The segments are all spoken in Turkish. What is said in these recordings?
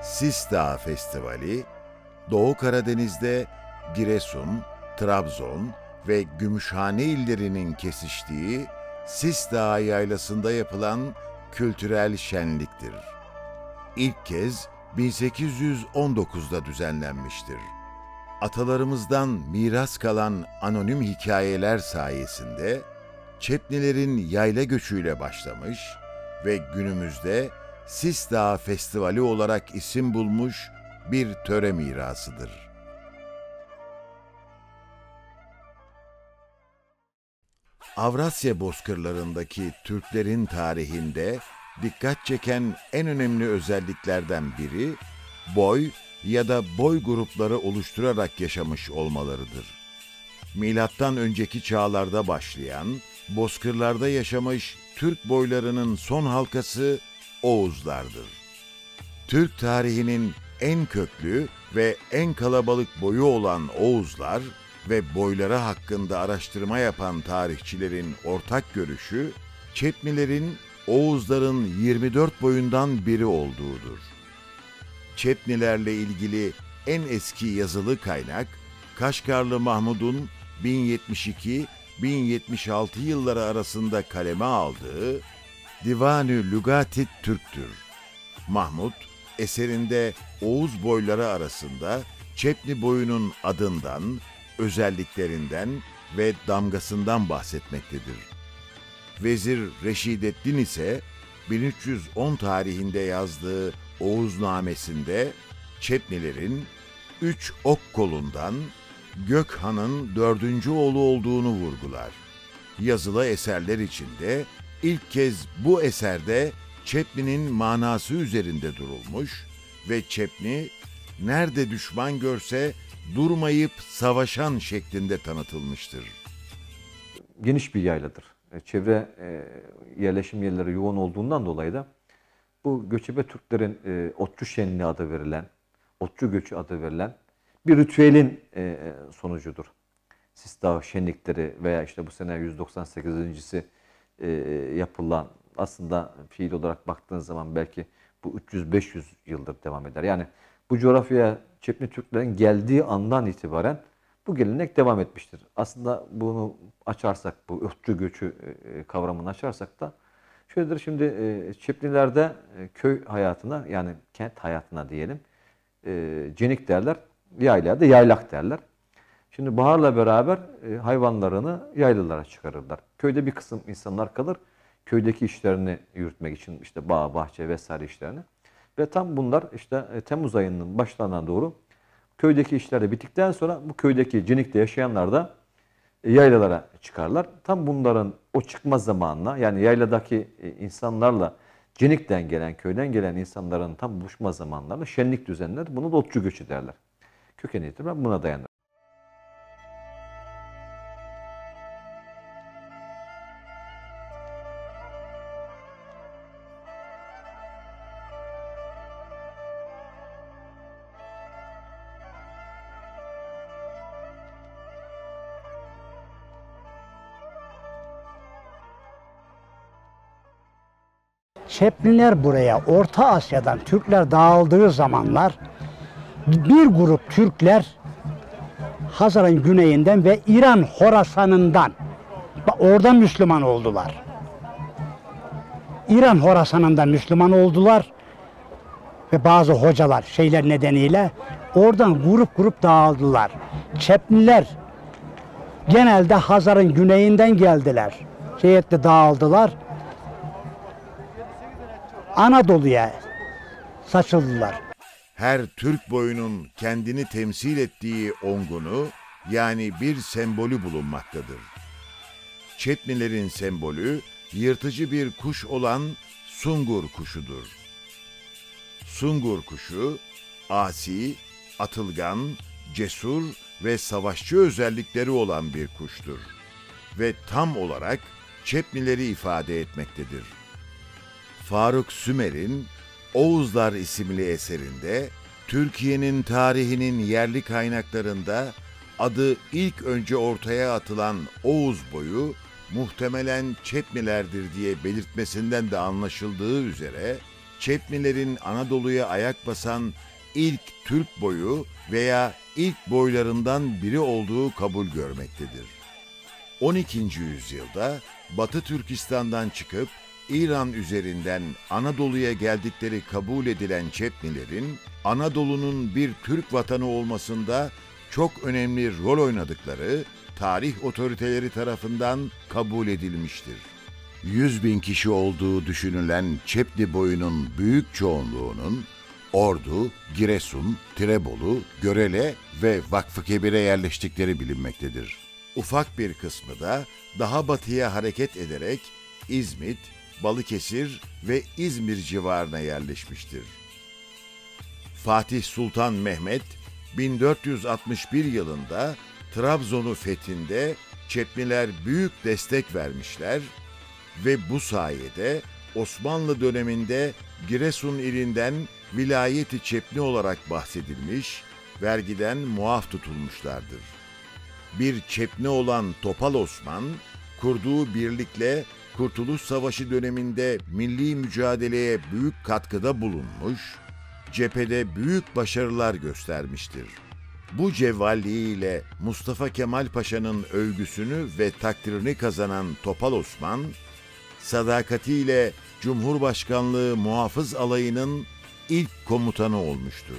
Sis Dağı Festivali, Doğu Karadeniz'de Giresun, Trabzon ve Gümüşhane illerinin kesiştiği Sis Dağı Yaylası'nda yapılan kültürel şenliktir. İlk kez 1819'da düzenlenmiştir. Atalarımızdan miras kalan anonim hikayeler sayesinde Çepnilerin yayla göçüyle başlamış ve günümüzde Sis Dağı Festivali olarak isim bulmuş bir töre mirasıdır. Avrasya bozkırlarındaki Türklerin tarihinde dikkat çeken en önemli özelliklerden biri, boy ya da boy grupları oluşturarak yaşamış olmalarıdır. Milattan önceki çağlarda başlayan, bozkırlarda yaşamış Türk boylarının son halkası Oğuzlardır. Türk tarihinin en köklü ve en kalabalık boyu olan Oğuzlar ve boyları hakkında araştırma yapan tarihçilerin ortak görüşü, Çepnilerin Oğuzların 24 boyundan biri olduğudur. Çepnilerle ilgili en eski yazılı kaynak, Kaşgarlı Mahmud'un 1072-1076 yılları arasında kaleme aldığı Divan-ı Lügat-i Türk'tür. Mahmud, eserinde Oğuz boyları arasında Çepni boyunun adından, özelliklerinden ve damgasından bahsetmektedir. Vezir Reşideddin ise 1310 tarihinde yazdığı Oğuznamesinde Çepnilerin 3 ok kolundan Gökhan'ın 4. oğlu olduğunu vurgular. Yazılı eserler içinde ilk kez bu eserde Çepni'nin manası üzerinde durulmuş ve Çepni, nerede düşman görse durmayıp savaşan şeklinde tanıtılmıştır. Geniş bir yayladır. Çevre yerleşim yerleri yoğun olduğundan dolayı da bu göçebe Türklerin otçu şenliği adı verilen, otçu göçü adı verilen bir ritüelin sonucudur. Sis Dağı şenlikleri veya işte bu sene 198.'si yapılan, aslında fiil olarak baktığınız zaman belki bu 300-500 yıldır devam eder. Yani bu coğrafyaya Çepni Türklerin geldiği andan itibaren bu gelenek devam etmiştir. Aslında bunu açarsak, bu otçu göçü kavramını açarsak da şöyledir. Şimdi Çeplilerde köy hayatına, yani kent hayatına diyelim, cenik derler, yaylada yaylak derler. Şimdi baharla beraber hayvanlarını yaylalara çıkarırlar. Köyde bir kısım insanlar kalır, köydeki işlerini yürütmek için, işte bağ, bahçe vesaire işlerini. Ve tam bunlar işte Temmuz ayının başlarına doğru köydeki işler de bittikten sonra bu köydeki cenikte yaşayanlar da yaylalara çıkarlar. Tam bunların o çıkma zamanına, yani yayladaki insanlarla cenikten gelen, köyden gelen insanların tam buluşma zamanlarında şenlik düzenler. Bunu da otçu göçü derler. Kökeni itibaren buna dayanır. Çepliler buraya Orta Asya'dan Türkler dağıldığı zamanlar bir grup Türkler Hazar'ın güneyinden ve İran Horasan'ından oradan Müslüman oldular. İran Horasan'ından Müslüman oldular ve bazı hocalar şeyler nedeniyle oradan grup dağıldılar. Çepliler genelde Hazar'ın güneyinden geldiler. Dağıldılar. Anadolu'ya saçıldılar. Her Türk boyunun kendini temsil ettiği ongunu, yani bir sembolü bulunmaktadır. Çepnilerin sembolü yırtıcı bir kuş olan sungur kuşudur. Sungur kuşu, asi, atılgan, cesur ve savaşçı özellikleri olan bir kuştur ve tam olarak Çepnileri ifade etmektedir. Faruk Sümer'in Oğuzlar isimli eserinde, Türkiye'nin tarihinin yerli kaynaklarında adı ilk önce ortaya atılan Oğuz boyu muhtemelen Çepnilerdir diye belirtmesinden de anlaşıldığı üzere, Çepnilerin Anadolu'ya ayak basan ilk Türk boyu veya ilk boylarından biri olduğu kabul görmektedir. 12. yüzyılda Batı Türkistan'dan çıkıp İran üzerinden Anadolu'ya geldikleri kabul edilen Çepnilerin Anadolu'nun bir Türk vatanı olmasında çok önemli rol oynadıkları tarih otoriteleri tarafından kabul edilmiştir. 100.000 kişi olduğu düşünülen Çepni boyunun büyük çoğunluğunun Ordu, Giresun, Tirebolu, Görele ve Vakfıkebir'e yerleştikleri bilinmektedir. Ufak bir kısmı da daha batıya hareket ederek İzmit, Balıkesir ve İzmir civarına yerleşmiştir. Fatih Sultan Mehmet 1461 yılında Trabzon'u fethinde Çepniler büyük destek vermişler ve bu sayede Osmanlı döneminde Giresun ilinden vilayeti Çepni olarak bahsedilmiş, vergiden muaf tutulmuşlardır. Bir Çepni olan Topal Osman, kurduğu birlikle Kurtuluş Savaşı döneminde milli mücadeleye büyük katkıda bulunmuş, cephede büyük başarılar göstermiştir. Bu cevvalliğiyle Mustafa Kemal Paşa'nın övgüsünü ve takdirini kazanan Topal Osman, sadakatiyle Cumhurbaşkanlığı Muhafız Alayı'nın ilk komutanı olmuştur.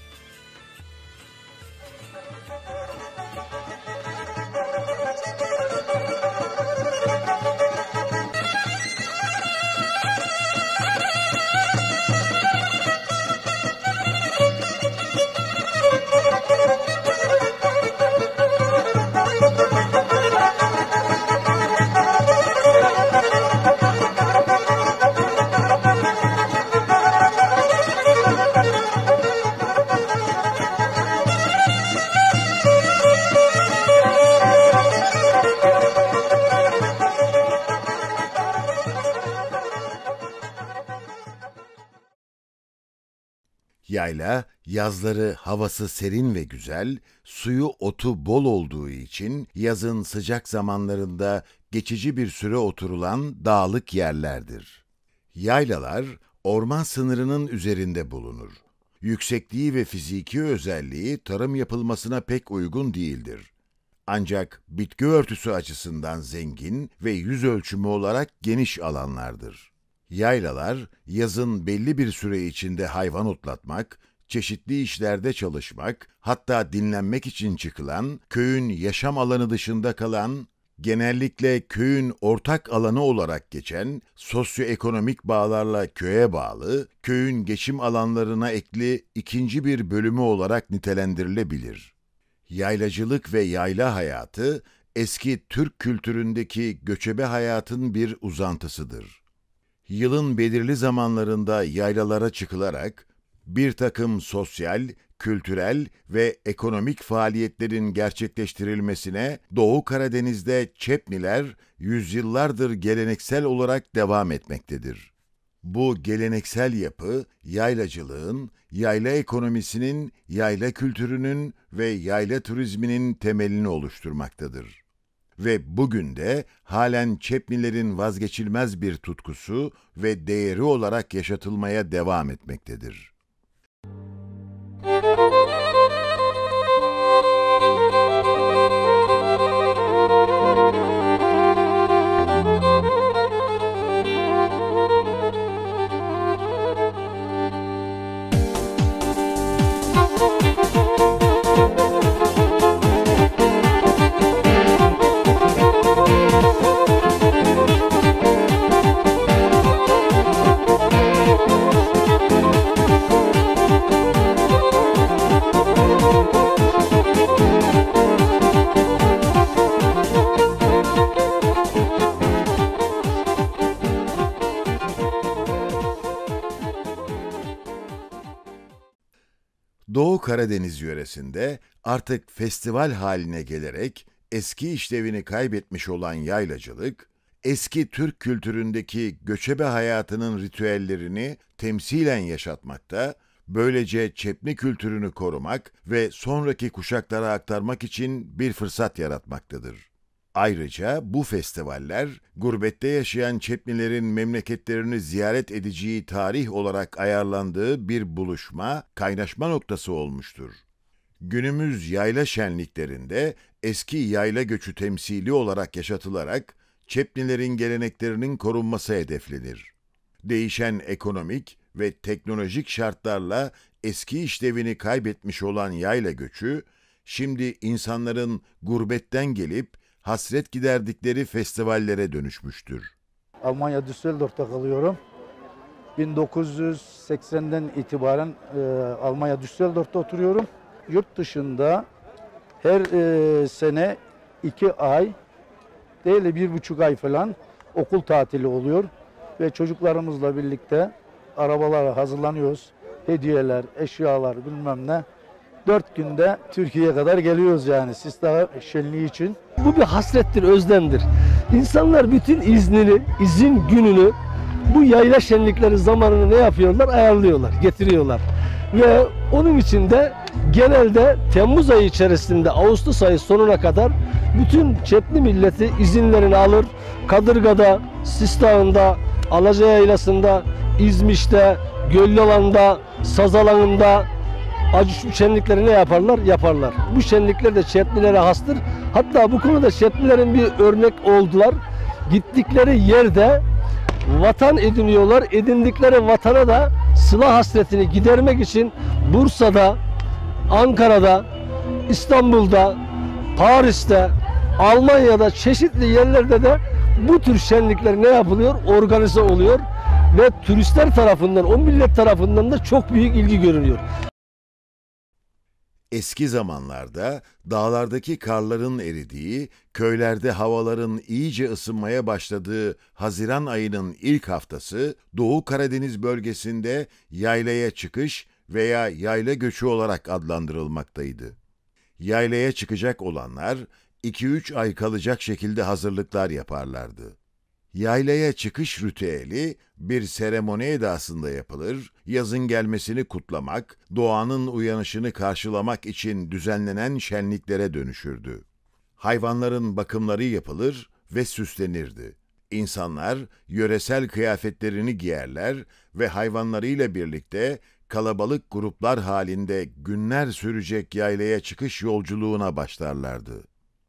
Yayla, yazları havası serin ve güzel, suyu otu bol olduğu için yazın sıcak zamanlarında geçici bir süre oturulan dağlık yerlerdir. Yaylalar, orman sınırının üzerinde bulunur. Yüksekliği ve fiziki özelliği tarım yapılmasına pek uygun değildir. Ancak bitki örtüsü açısından zengin ve yüz ölçümü olarak geniş alanlardır. Yaylalar, yazın belli bir süre içinde hayvan otlatmak, çeşitli işlerde çalışmak, hatta dinlenmek için çıkılan, köyün yaşam alanı dışında kalan, genellikle köyün ortak alanı olarak geçen, sosyoekonomik bağlarla köye bağlı, köyün geçim alanlarına ekli ikinci bir bölümü olarak nitelendirilebilir. Yaylacılık ve yayla hayatı, eski Türk kültüründeki göçebe hayatın bir uzantısıdır. Yılın belirli zamanlarında yaylalara çıkılarak bir takım sosyal, kültürel ve ekonomik faaliyetlerin gerçekleştirilmesine Doğu Karadeniz'de Çepniler yüzyıllardır geleneksel olarak devam etmektedir. Bu geleneksel yapı, yaylacılığın, yayla ekonomisinin, yayla kültürünün ve yayla turizminin temelini oluşturmaktadır. Ve bugün de halen Çepnilerin vazgeçilmez bir tutkusu ve değeri olarak yaşatılmaya devam etmektedir. Doğu Karadeniz yöresinde artık festival haline gelerek eski işlevini kaybetmiş olan yaylacılık, eski Türk kültüründeki göçebe hayatının ritüellerini temsilen yaşatmakta, böylece Çepni kültürünü korumak ve sonraki kuşaklara aktarmak için bir fırsat yaratmaktadır. Ayrıca bu festivaller, gurbette yaşayan Çeplilerin memleketlerini ziyaret edeceği tarih olarak ayarlandığı bir buluşma, kaynaşma noktası olmuştur. Günümüz yayla şenliklerinde eski yayla göçü temsili olarak yaşatılarak Çeplilerin geleneklerinin korunması hedeflenir. Değişen ekonomik ve teknolojik şartlarla eski işlevini kaybetmiş olan yayla göçü, şimdi insanların gurbetten gelip hasret giderdikleri festivallere dönüşmüştür. Almanya Düsseldorf'ta kalıyorum. 1980'den itibaren Almanya Düsseldorf'ta oturuyorum. Yurt dışında her sene 2 ay değil de 1,5 ay falan okul tatili oluyor. Ve çocuklarımızla birlikte arabalara hazırlanıyoruz. Hediyeler, eşyalar bilmem ne. 4 günde Türkiye'ye kadar geliyoruz yani Sistah şenliği için. Bu bir hasrettir, özlemdir. İnsanlar bütün izin gününü bu yayla şenlikleri zamanını ne yapıyorlar? Ayarlıyorlar, getiriyorlar. Ve onun için de genelde Temmuz ayı içerisinde Ağustos ayı sonuna kadar bütün Çepli milleti izinlerini alır. Kadırga'da, Sistah'ında, Alaca Yaylası'nda, İzmiş'te, Göllalan'da, Sazalan'ında acı şenlikleri ne yaparlar? Yaparlar. Bu şenlikler de Çeplilere hastır. Hatta bu konuda Çeplilerin bir örnek oldular. Gittikleri yerde vatan ediniyorlar. Edindikleri vatana da sıla hasretini gidermek için Bursa'da, Ankara'da, İstanbul'da, Paris'te, Almanya'da çeşitli yerlerde de bu tür şenlikler ne yapılıyor? Organize oluyor ve turistler tarafından, o millet tarafından da çok büyük ilgi görülüyor. Eski zamanlarda dağlardaki karların eridiği, köylerde havaların iyice ısınmaya başladığı Haziran ayının ilk haftası Doğu Karadeniz bölgesinde yaylaya çıkış veya yayla göçü olarak adlandırılmaktaydı. Yaylaya çıkacak olanlar 2-3 ay kalacak şekilde hazırlıklar yaparlardı. Yaylaya çıkış ritüeli bir seremoni edasında yapılır, yazın gelmesini kutlamak, doğanın uyanışını karşılamak için düzenlenen şenliklere dönüşürdü. Hayvanların bakımları yapılır ve süslenirdi. İnsanlar yöresel kıyafetlerini giyerler ve hayvanlarıyla birlikte kalabalık gruplar halinde günler sürecek yaylaya çıkış yolculuğuna başlarlardı.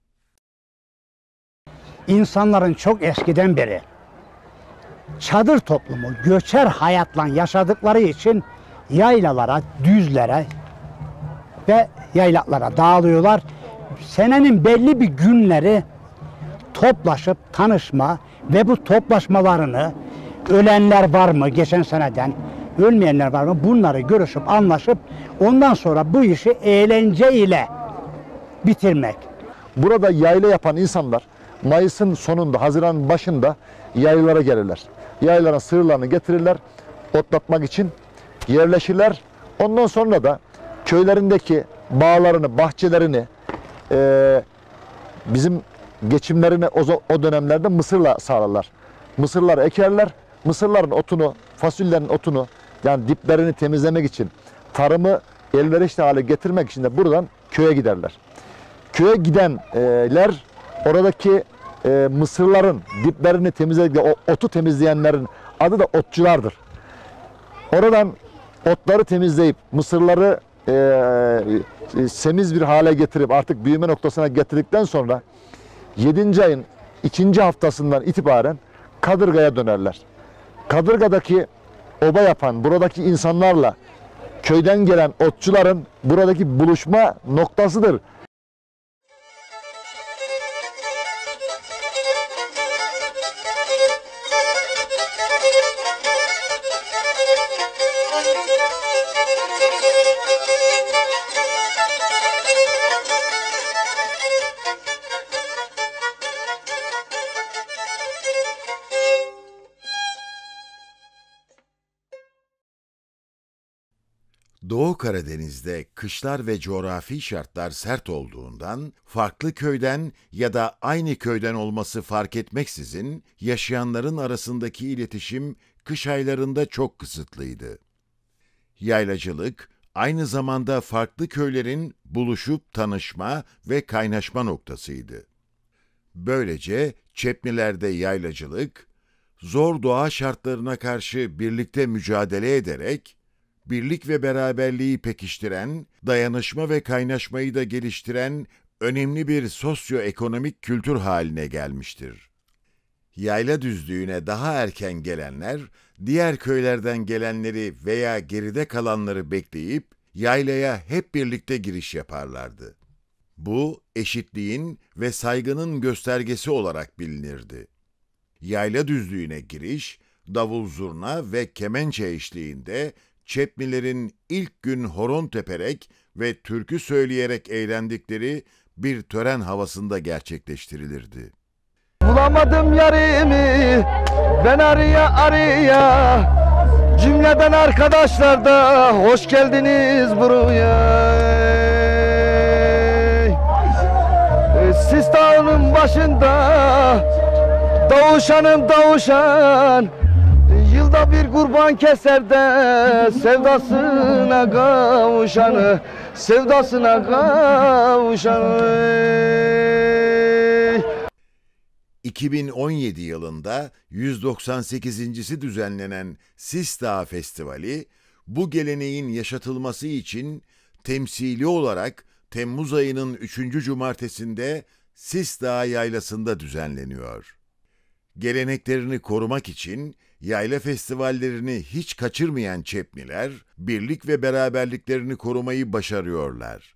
İnsanların çok eskiden beri çadır toplumu, göçer hayatla yaşadıkları için yaylalara, düzlere ve yaylaklara dağılıyorlar. Senenin belli bir günleri toplaşıp tanışma ve bu toplaşmalarını ölenler var mı geçen seneden, ölmeyenler var mı bunları görüşüp anlaşıp ondan sonra bu işi eğlence ile bitirmek. Burada yayla yapan insanlar Mayıs'ın sonunda, Haziran'ın başında yaylalara gelirler. Yaylalara sığırlarını getirirler, otlatmak için yerleşirler. Ondan sonra da köylerindeki bağlarını, bahçelerini, bizim geçimlerini o dönemlerde mısırla sağlarlar. Mısırları ekerler, mısırların otunu, fasulyenin otunu, yani diplerini temizlemek için, tarımı elverişli hale getirmek için de buradan köye giderler. Köye gidenler oradaki mısırların diplerini temizledikleri, o otu temizleyenlerin adı da otçulardır. Oradan otları temizleyip mısırları semiz bir hale getirip artık büyüme noktasına getirdikten sonra 7. ayın 2. haftasından itibaren Kadırga'ya dönerler. Kadırga'daki oba yapan buradaki insanlarla köyden gelen otçuların buradaki buluşma noktasıdır. Doğu Karadeniz'de kışlar ve coğrafi şartlar sert olduğundan farklı köyden ya da aynı köyden olması fark etmeksizin yaşayanların arasındaki iletişim kış aylarında çok kısıtlıydı. Yaylacılık aynı zamanda farklı köylerin buluşup tanışma ve kaynaşma noktasıydı. Böylece Çepnilerde yaylacılık, zor doğa şartlarına karşı birlikte mücadele ederek, birlik ve beraberliği pekiştiren, dayanışma ve kaynaşmayı da geliştiren önemli bir sosyoekonomik kültür haline gelmiştir. Yayla düzlüğüne daha erken gelenler, diğer köylerden gelenleri veya geride kalanları bekleyip yaylaya hep birlikte giriş yaparlardı. Bu, eşitliğin ve saygının göstergesi olarak bilinirdi. Yayla düzlüğüne giriş, davul zurna ve kemençe eşliğinde Çepnilerin ilk gün horon teperek ve türkü söyleyerek eğlendikleri bir tören havasında gerçekleştirilirdi. Bulamadım yarimi ben araya cümleden arkadaşlar da hoş geldiniz buraya. Sis dağının başında davuşan yılda bir kurban keser de sevdasına kavuşanı 2017 yılında 198.si düzenlenen Sis Dağı Festivali, bu geleneğin yaşatılması için temsili olarak Temmuz ayının 3. cumartesinde Sis Dağı Yaylası'nda düzenleniyor. Geleneklerini korumak için yayla festivallerini hiç kaçırmayan Çepniler, birlik ve beraberliklerini korumayı başarıyorlar.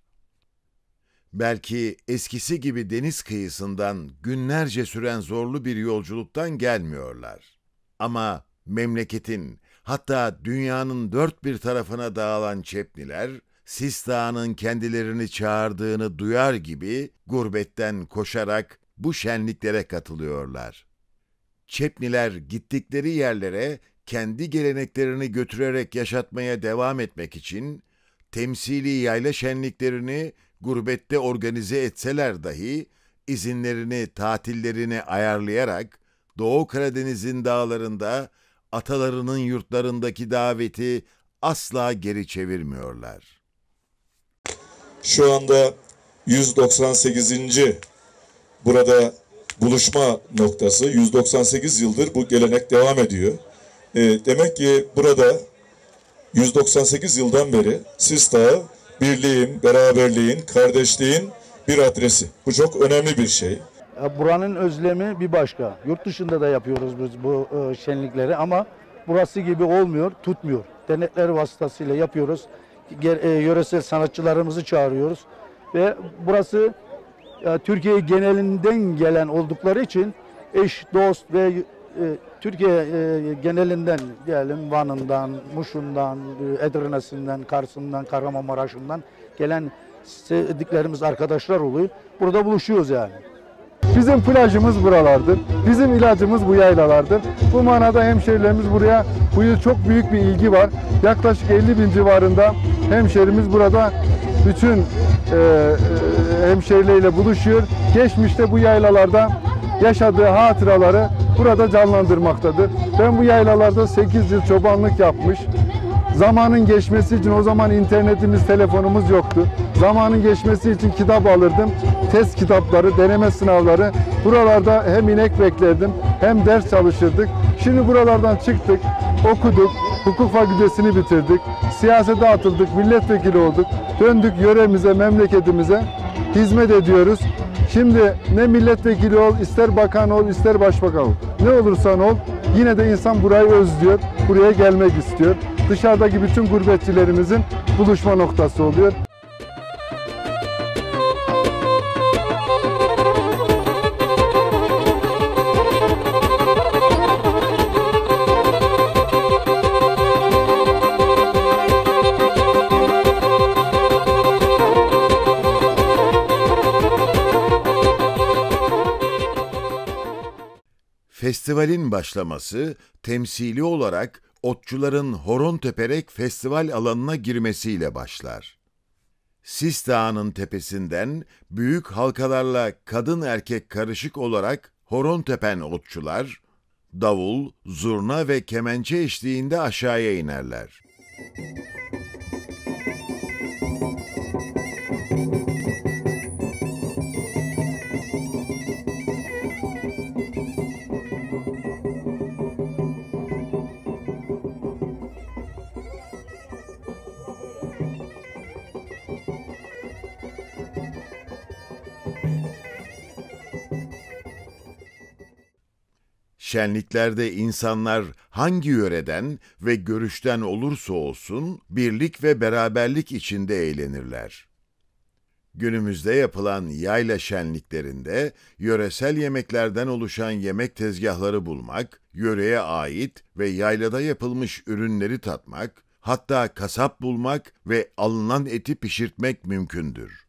Belki eskisi gibi deniz kıyısından günlerce süren zorlu bir yolculuktan gelmiyorlar. Ama memleketin, hatta dünyanın dört bir tarafına dağılan Çepniler, Sis Dağı'nın kendilerini çağırdığını duyar gibi gurbetten koşarak bu şenliklere katılıyorlar. Çepniler gittikleri yerlere kendi geleneklerini götürerek yaşatmaya devam etmek için temsili yayla şenliklerini gurbette organize etseler dahi izinlerini, tatillerini ayarlayarak Doğu Karadeniz'in dağlarında atalarının yurtlarındaki daveti asla geri çevirmiyorlar. Şu anda 198. burada buluşma noktası. 198 yıldır bu gelenek devam ediyor. Demek ki burada 198 yıldan beri Sis Dağı birliğin, beraberliğin, kardeşliğin bir adresi. Bu çok önemli bir şey. Buranın özlemi bir başka. Yurt dışında da yapıyoruz biz bu şenlikleri ama burası gibi olmuyor, tutmuyor. Dernekler vasıtasıyla yapıyoruz. Yöresel sanatçılarımızı çağırıyoruz. Ve burası Türkiye genelinden gelen oldukları için eş, dost ve Türkiye genelinden diyelim Van'ından, Muş'undan, Edirne'sinden, Kars'ından, Kahramanmaraş'ından gelen sevdiklerimiz arkadaşlar oluyor. Burada buluşuyoruz yani. Bizim plajımız buralardır. Bizim ilacımız bu yaylalardır. Bu manada hemşerilerimiz buraya bu yıl çok büyük bir ilgi var. Yaklaşık 50.000 civarında hemşerimiz burada bütün hemşerileriyle buluşuyor. Geçmişte bu yaylalarda yaşadığı hatıraları burada canlandırmaktadır. Ben bu yaylalarda 8 yıl çobanlık yapmış. Zamanın geçmesi için o zaman internetimiz, telefonumuz yoktu. Zamanın geçmesi için kitap alırdım. Test kitapları, deneme sınavları. Buralarda hem inek beklerdim hem ders çalışırdık. Şimdi buralardan çıktık, okuduk, hukuk fakültesini bitirdik. Siyasete atıldık, milletvekili olduk. Döndük yöremize, memleketimize hizmet ediyoruz. Şimdi ne milletvekili ol, ister bakan ol, ister başbakan ol. Ne olursan ol, yine de insan burayı özlüyor, buraya gelmek istiyor. Dışarıdaki bütün gurbetçilerimizin buluşma noktası oluyor. Festivalin başlaması temsili olarak otçuların horon teperek festival alanına girmesiyle başlar. Sis Dağı'nın tepesinden büyük halkalarla kadın erkek karışık olarak horon tepen otçular, davul, zurna ve kemençe eşliğinde aşağıya inerler. Şenliklerde insanlar hangi yöreden ve görüşten olursa olsun birlik ve beraberlik içinde eğlenirler. Günümüzde yapılan yayla şenliklerinde yöresel yemeklerden oluşan yemek tezgahları bulmak, yöreye ait ve yaylada yapılmış ürünleri tatmak, hatta kasap bulmak ve alınan eti pişirtmek mümkündür.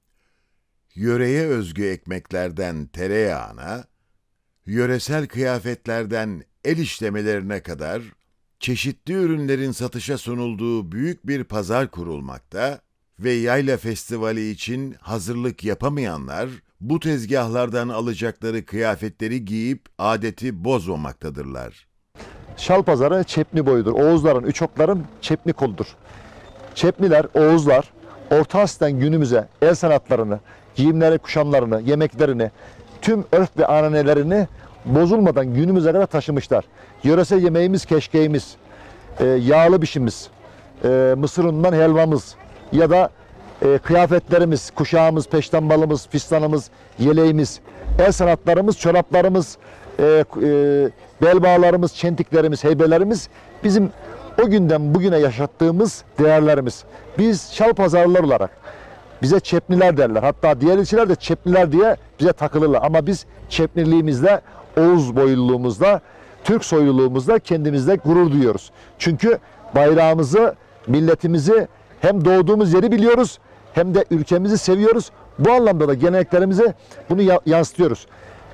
Yöreye özgü ekmeklerden tereyağına, yöresel kıyafetlerden el işlemelerine kadar çeşitli ürünlerin satışa sunulduğu büyük bir pazar kurulmakta ve yayla festivali için hazırlık yapamayanlar bu tezgahlardan alacakları kıyafetleri giyip adeti bozmamaktadırlar. Şal pazarı Çepni boyudur. Oğuzların, Üçokların Çepni koludur. Çepniler, Oğuzlar Orta Asya'dan günümüze el sanatlarını, giyimleri, kuşamlarını, yemeklerini, tüm örf ve ananelerini bozulmadan günümüze kadar taşımışlar. Yöresel yemeğimiz keşkeğimiz, yağlı bişimiz, mısır unundan helvamız ya da kıyafetlerimiz, kuşağımız, peştembalımız, fistanımız, yeleğimiz, el sanatlarımız, çoraplarımız, bel bağlarımız, çentiklerimiz, heybelerimiz bizim o günden bugüne yaşattığımız değerlerimiz. Biz şal pazarlılar olarak bize Çepniler derler. Hatta diğer ilçeler de Çepniler diye bize takılırlar. Ama biz Çepniliğimizle, Oğuz boyluluğumuzla, Türk soyluluğumuzla kendimizle gurur duyuyoruz. Çünkü bayrağımızı, milletimizi hem doğduğumuz yeri biliyoruz hem de ülkemizi seviyoruz. Bu anlamda da geleneklerimize bunu yansıtıyoruz.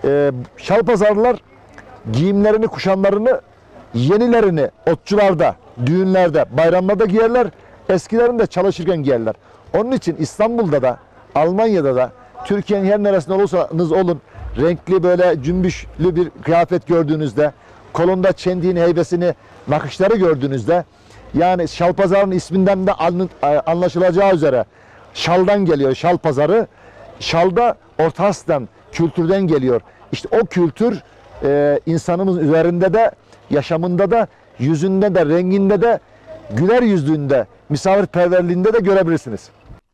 Şal pazarlılar giyimlerini, kuşamlarını, yenilerini otçularda, düğünlerde, bayramlarda giyerler. Eskilerini de çalışırken giyerler. Onun için İstanbul'da da, Almanya'da da, Türkiye'nin her neresinde olursanız olun, renkli böyle cümbüşlü bir kıyafet gördüğünüzde, kolunda çendiğini, heybesini, nakışları gördüğünüzde, yani şal pazarının isminden de anlaşılacağı üzere şaldan geliyor şal pazarı. Şalda Orta Asya'dan, kültürden geliyor. İşte o kültür insanımız üzerinde de, yaşamında da, yüzünde de, renginde de, güler yüzlüğünde, misafirperverliğinde de görebilirsiniz.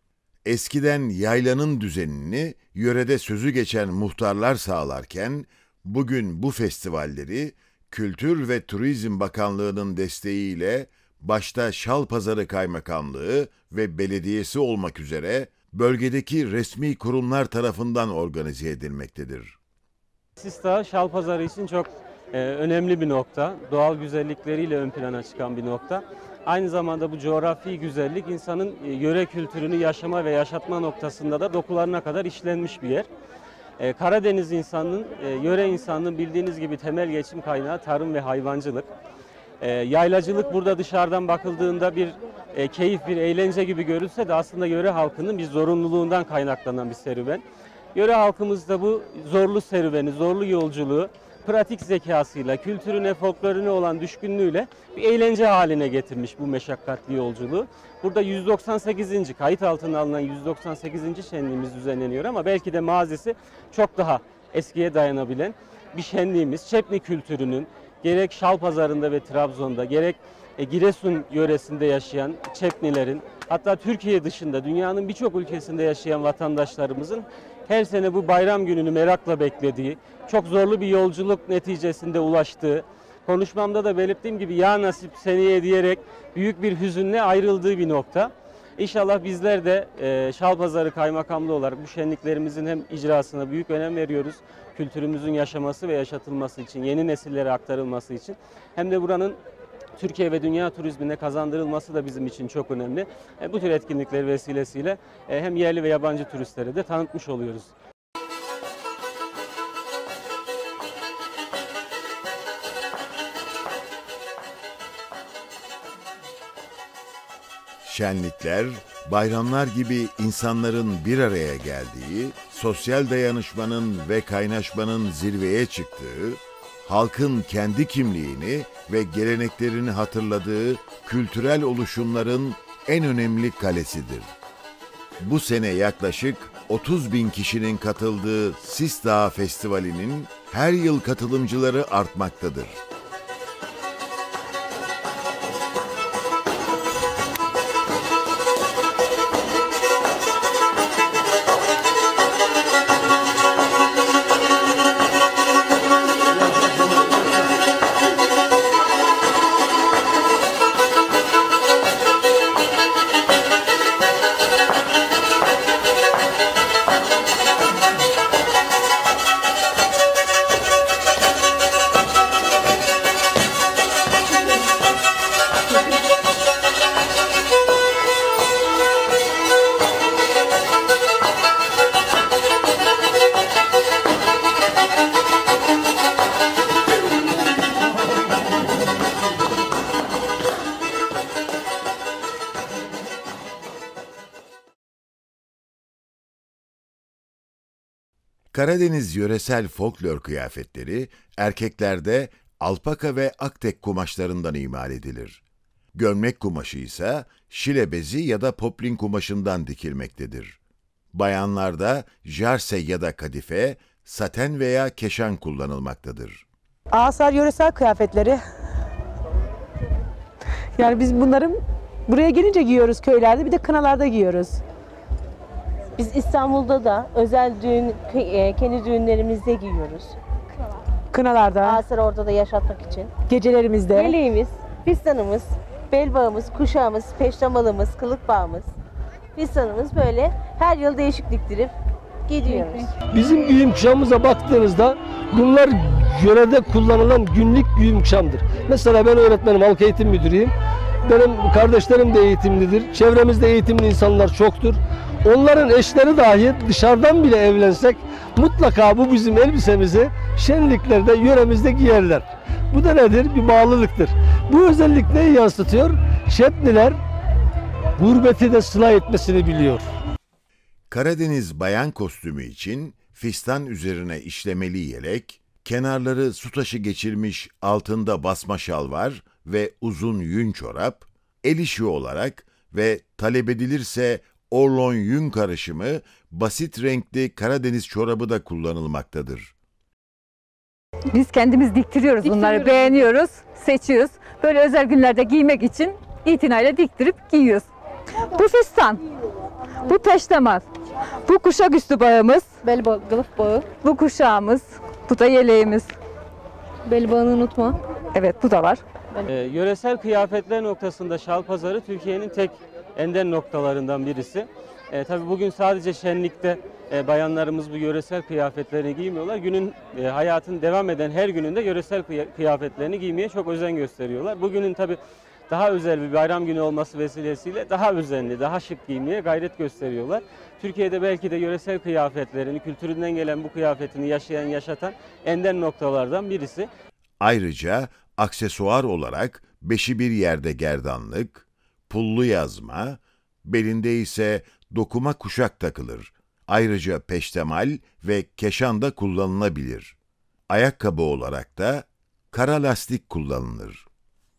Eskiden yaylanın düzenini yörede sözü geçen muhtarlar sağlarken, bugün bu festivalleri Kültür ve Turizm Bakanlığı'nın desteğiyle başta Şalpazarı Kaymakamlığı ve belediyesi olmak üzere bölgedeki resmi kurumlar tarafından organize edilmektedir. Sistağ Şalpazarı için çok önemli bir nokta. Doğal güzellikleriyle ön plana çıkan bir nokta. Aynı zamanda bu coğrafi güzellik insanın yöre kültürünü yaşama ve yaşatma noktasında da dokularına kadar işlenmiş bir yer. Karadeniz insanının, yöre insanının bildiğiniz gibi temel geçim kaynağı tarım ve hayvancılık. Yaylacılık burada dışarıdan bakıldığında bir keyif, bir eğlence gibi görülse de aslında yöre halkının bir zorunluluğundan kaynaklanan bir serüven. Yöre halkımız da bu zorlu serüveni, zorlu yolculuğu pratik zekasıyla, kültürüne, folklorine olan düşkünlüğüyle bir eğlence haline getirmiş bu meşakkatli yolculuğu. Burada 198. kayıt altına alınan 198. şenliğimiz düzenleniyor ama belki de mazisi çok daha eskiye dayanabilen bir şenliğimiz. Çepni kültürünün gerek Şalpazarı'nda ve Trabzon'da gerek Giresun yöresinde yaşayan Çepnilerin, hatta Türkiye dışında dünyanın birçok ülkesinde yaşayan vatandaşlarımızın her sene bu bayram gününü merakla beklediği, çok zorlu bir yolculuk neticesinde ulaştığı, konuşmamda da belirttiğim gibi ya nasip seneye diyerek büyük bir hüzünle ayrıldığı bir nokta. İnşallah bizler de Şalpazarı Kaymakamlığı olarak bu şenliklerimizin hem icrasına büyük önem veriyoruz. Kültürümüzün yaşaması ve yaşatılması için, yeni nesillere aktarılması için hem de buranın Türkiye ve dünya turizmine kazandırılması da bizim için çok önemli. Bu tür etkinlikler vesilesiyle hem yerli ve yabancı turistlere de tanıtmış oluyoruz. Şenlikler, bayramlar gibi insanların bir araya geldiği, sosyal dayanışmanın ve kaynaşmanın zirveye çıktığı, halkın kendi kimliğini ve geleneklerini hatırladığı kültürel oluşumların en önemli kalesidir. Bu sene yaklaşık 30.000 kişinin katıldığı Sistağ Festivali'nin her yıl katılımcıları artmaktadır. Karadeniz yöresel folklor kıyafetleri erkeklerde alpaka ve aktek kumaşlarından imal edilir. Gömlek kumaşı ise şile bezi ya da poplin kumaşından dikilmektedir. Bayanlarda jarse ya da kadife, saten veya keşan kullanılmaktadır. Ağasar yöresel kıyafetleri. Yani biz bunları buraya gelince giyiyoruz köylerde, bir de kınalarda giyiyoruz. Biz İstanbul'da da özel düğün, kendi düğünlerimizde giyiyoruz. Kınalarda, Ağasar'ı orada da yaşatmak için. gecelerimizde. Yeleğimiz, fistanımız, bel bağımız, kuşağımız, peştemalımız, kılık bağımız, fistanımız böyle her yıl değişik diktirip gidiyoruz. Bizim giyim kuşamımıza baktığınızda bunlar yörede kullanılan günlük giyim kuşamdır. Mesela ben öğretmenim, halk eğitim müdürüyüm. Benim kardeşlerim de eğitimlidir. Çevremizde eğitimli insanlar çoktur. Onların eşleri dahi dışarıdan bile evlensek mutlaka bu bizim elbisemizi şenliklerde, yöremizde giyerler. Bu da nedir? Bir bağlılıktır. Bu özellik neyi yansıtıyor? Şepliler gurbeti de sıla etmesini biliyor. Karadeniz bayan kostümü için fistan üzerine işlemeli yelek, kenarları su taşı geçirmiş altında basma şalvar ve uzun yün çorap, el işi olarak ve talep edilirse orlon yün karışımı basit renkli Karadeniz çorabı da kullanılmaktadır. Biz kendimiz diktiriyoruz bunları, beğeniyoruz, seçiyoruz. Böyle özel günlerde giymek için itinayla diktirip giyiyoruz. Bu fistan, bu peştemal, bu kuşak üstü bağımız, Bel bağı, kılıf bağı, bu kuşağımız, bu da yeleğimiz. bel bağını unutma. Evet, bu da var. Yöresel kıyafetler noktasında Şalpazarı Türkiye'nin tek enden noktalarından birisi. Tabii bugün sadece şenlikte bayanlarımız bu yöresel kıyafetlerini giymiyorlar. Günün hayatın devam eden her gününde yöresel kıyafetlerini giymeye çok özen gösteriyorlar. Bugünün tabii daha özel bir bayram günü olması vesilesiyle daha özenli, daha şık giymeye gayret gösteriyorlar. Türkiye'de belki de yöresel kıyafetlerini, kültüründen gelen bu kıyafetini yaşayan, yaşatan enden noktalardan birisi. Ayrıca aksesuar olarak beşi bir yerde gerdanlık, pullu yazma, belinde ise dokuma kuşak takılır. Ayrıca peştemal ve keşan da kullanılabilir. Ayakkabı olarak da kara lastik kullanılır.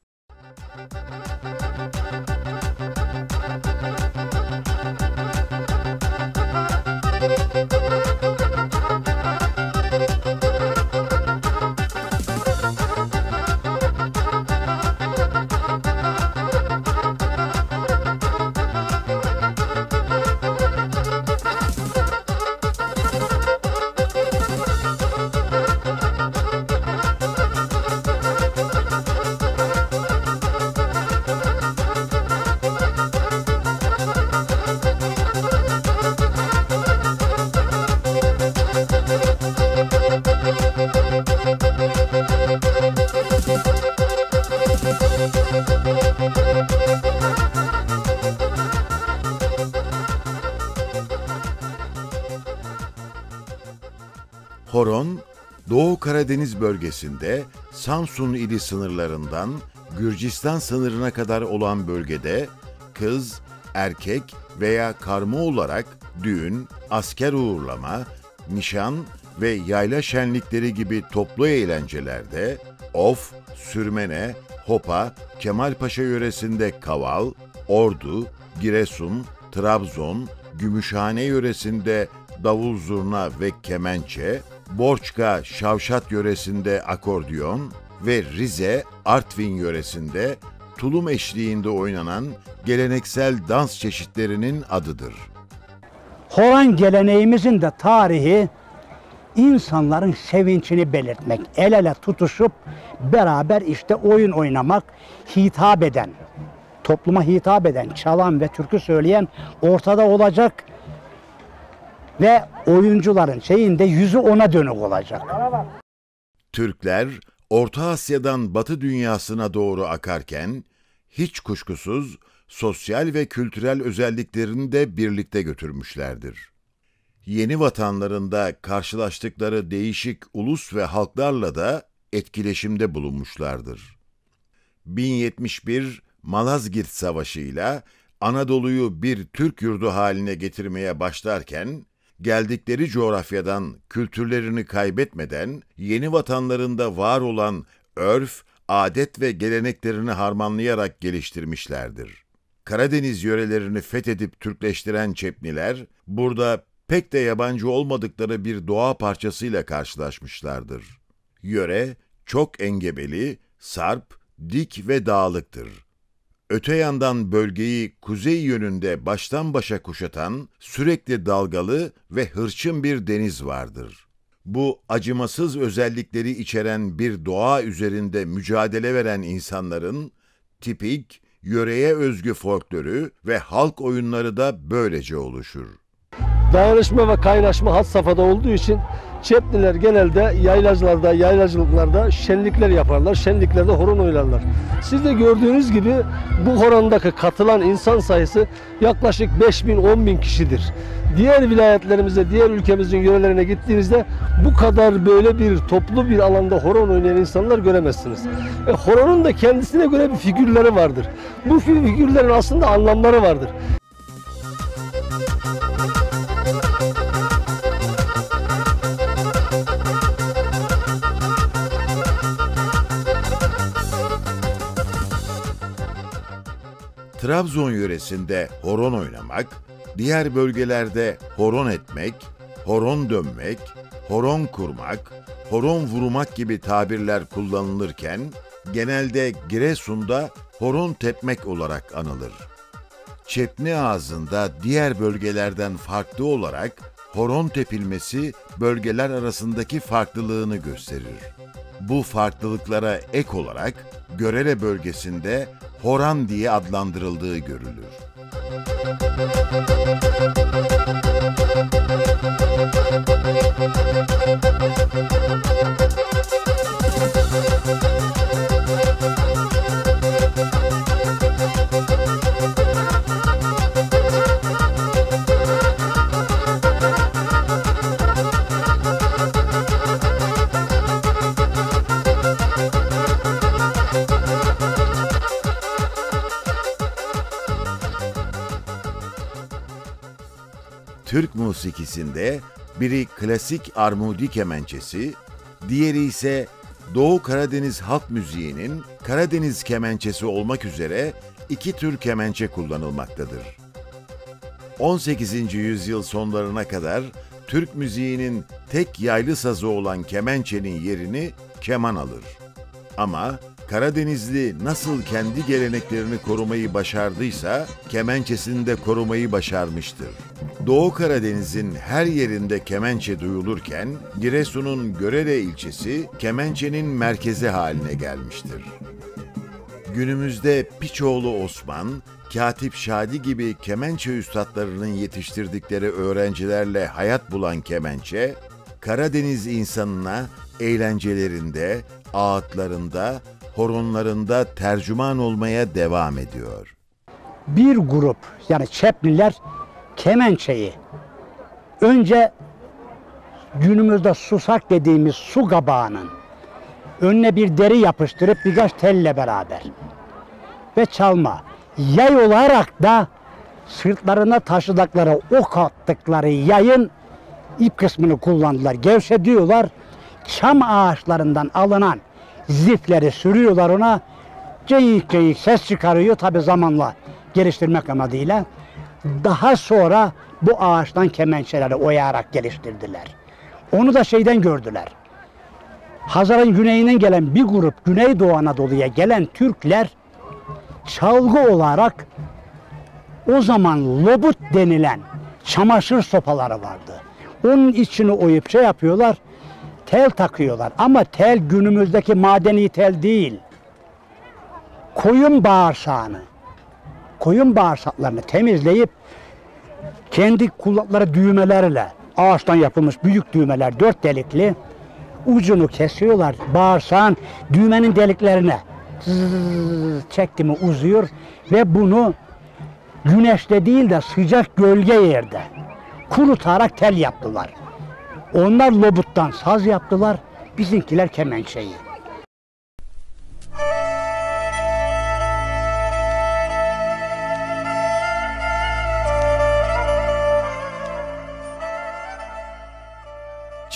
Horon, Doğu Karadeniz bölgesinde Samsun ili sınırlarından Gürcistan sınırına kadar olan bölgede kız, erkek veya karma olarak düğün, asker uğurlama, nişan ve yayla şenlikleri gibi toplu eğlencelerde of, sürmene, hopa, Kemalpaşa yöresinde kaval, Ordu, Giresun, Trabzon, Gümüşhane yöresinde davul zurna ve kemençe, Borçka, Şavşat yöresinde akordiyon ve Rize, Artvin yöresinde tulum eşliğinde oynanan geleneksel dans çeşitlerinin adıdır. Horon geleneğimizin de tarihi insanların sevinçini belirtmek, el ele tutuşup beraber işte oyun oynamak, hitap eden, topluma hitap eden, çalan ve türkü söyleyen ortada olacak ve oyuncuların şeyinde yüzü ona dönük olacak. Türkler Orta Asya'dan Batı dünyasına doğru akarken hiç kuşkusuz sosyal ve kültürel özelliklerini de birlikte götürmüşlerdir. Yeni vatanlarında karşılaştıkları değişik ulus ve halklarla da etkileşimde bulunmuşlardır. 1071 Malazgirt Savaşı'yla Anadolu'yu bir Türk yurdu haline getirmeye başlarken, geldikleri coğrafyadan kültürlerini kaybetmeden yeni vatanlarında var olan örf, adet ve geleneklerini harmanlayarak geliştirmişlerdir. Karadeniz yörelerini fethedip Türkleştiren Çepniler, burada pek de yabancı olmadıkları bir doğa parçasıyla karşılaşmışlardır. Yöre çok engebeli, sarp, dik ve dağlıktır. Öte yandan bölgeyi kuzey yönünde baştan başa kuşatan sürekli dalgalı ve hırçın bir deniz vardır. Bu acımasız özellikleri içeren bir doğa üzerinde mücadele veren insanların tipik, yöreye özgü folklorü ve halk oyunları da böylece oluşur. Dayanışma ve kaynaşma had safhada olduğu için Çepniler genelde yaylacılarda, yaylacılıklarda şenlikler yaparlar. Şenliklerde horon oynarlar. Siz de gördüğünüz gibi bu horondaki katılan insan sayısı yaklaşık 5.000-10.000 kişidir. Diğer vilayetlerimize, diğer ülkemizin yörelerine gittiğinizde bu kadar böyle bir toplu bir alanda horon oynayan insanlar göremezsiniz. Horonun da kendisine göre bir figürleri vardır. Bu figürlerin aslında anlamları vardır. Trabzon yöresinde horon oynamak, diğer bölgelerde horon etmek, horon dönmek, horon kurmak, horon vurmak gibi tabirler kullanılırken, genelde Giresun'da horon tepmek olarak anılır. Çepni ağzında diğer bölgelerden farklı olarak horon tepilmesi bölgeler arasındaki farklılığını gösterir. Bu farklılıklara ek olarak Görele bölgesinde horan diye adlandırıldığı görülür. Türk musikisinde biri klasik armudi kemençesi, diğeri ise Doğu Karadeniz halk müziğinin Karadeniz kemençesi olmak üzere iki tür kemençe kullanılmaktadır. 18. yüzyıl sonlarına kadar Türk müziğinin tek yaylı sazı olan kemençenin yerini keman alır. Ama Karadenizli nasıl kendi geleneklerini korumayı başardıysa, kemençesini de korumayı başarmıştır. Doğu Karadeniz'in her yerinde kemençe duyulurken, Giresun'un Görele ilçesi kemençenin merkezi haline gelmiştir. Günümüzde Piçoğlu Osman, Katip Şadi gibi kemençe üstadlarının yetiştirdikleri öğrencilerle hayat bulan kemençe, Karadeniz insanına eğlencelerinde, ağıtlarında, horonlarında tercüman olmaya devam ediyor. Bir grup yani Çepliler kemençeyi önce günümüzde susak dediğimiz su kabağının önüne bir deri yapıştırıp birkaç telle beraber ve çalma. Yay olarak da sırtlarına taşıdıkları, ok attıkları yayın ip kısmını kullandılar. Gevşediyorlar. Çam ağaçlarından alınan zifleri sürüyorlar ona. Ceyik ceyik ses çıkarıyor tabi zamanla geliştirmek amacıyla. Daha sonra bu ağaçtan kemençeleri oyarak geliştirdiler. Onu da şeyden gördüler. Hazar'ın güneyinden gelen bir grup Güneydoğu Anadolu'ya gelen Türkler çalgı olarak o zaman lobut denilen çamaşır sopaları vardı. Onun içini oyup şey yapıyorlar, tel takıyorlar. Ama tel günümüzdeki madeni tel değil. Koyun bağırsağını, koyun bağırsaklarını temizleyip kendi kulakları düğmelerle, ağaçtan yapılmış büyük düğmeler, 4 delikli, ucunu kesiyorlar bağırsağın düğmenin deliklerine. Çekti mi uzuyor ve bunu güneşte değil de sıcak gölge yerde kurutarak tel yaptılar. Onlar lobuttan saz yaptılar, bizimkiler kemençeyi.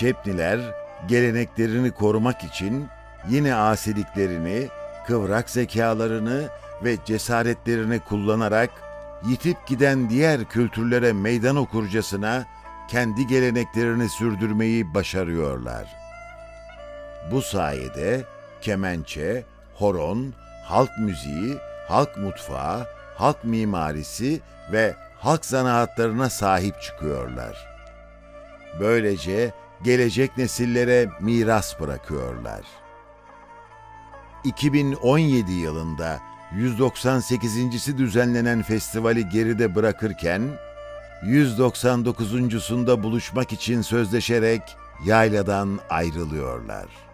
Çepniler geleneklerini korumak için yine asiliklerini, kıvrak zekalarını ve cesaretlerini kullanarak yitip giden diğer kültürlere meydan okurcasına kendi geleneklerini sürdürmeyi başarıyorlar. Bu sayede kemençe, horon, halk müziği, halk mutfağı, halk mimarisi ve halk zanaatlarına sahip çıkıyorlar. Böylece gelecek nesillere miras bırakıyorlar. 2017 yılında 198.si düzenlenen festivali geride bırakırken 199.sunda buluşmak için sözleşerek yayladan ayrılıyorlar.